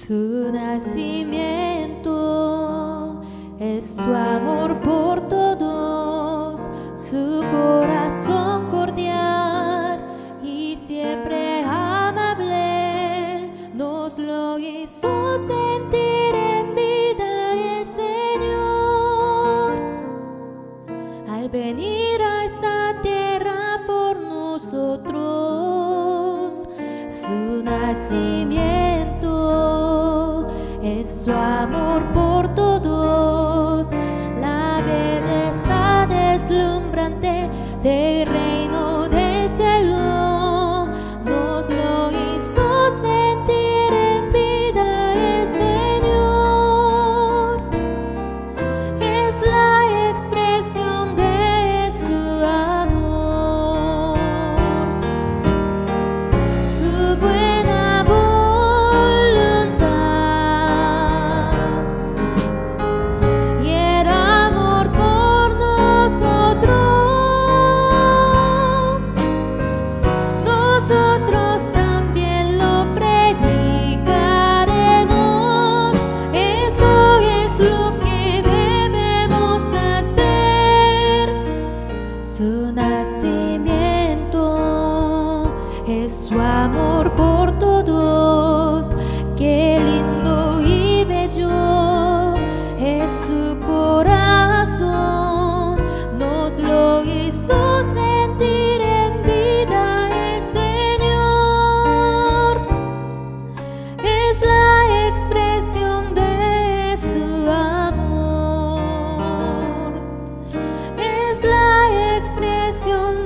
Su nacimiento es su amor por todos, su corazón cordial y siempre amable, nos lo hizo sentir en vida el Señor. Al venir a esta tierra por nosotros, su nacimiento es su amor por todos, la belleza deslumbrante del reino del cielo, nos lo hizo sentir en vida el Señor. Es la expresión de su amor, su buena voluntad y el amor por nosotros. Nosotros también lo predicaremos, eso es lo que debemos hacer. Su nacimiento es su amor por todos, qué lindo y bello es su corazón, nos lo hizo sentir en vida el Señor. Es la expresión de su amor, es la expresión